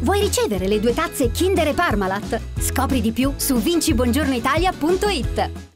Vuoi ricevere le 2 tazze Kinder e Parmalat? Scopri di più su vincibongiornoitalia.it.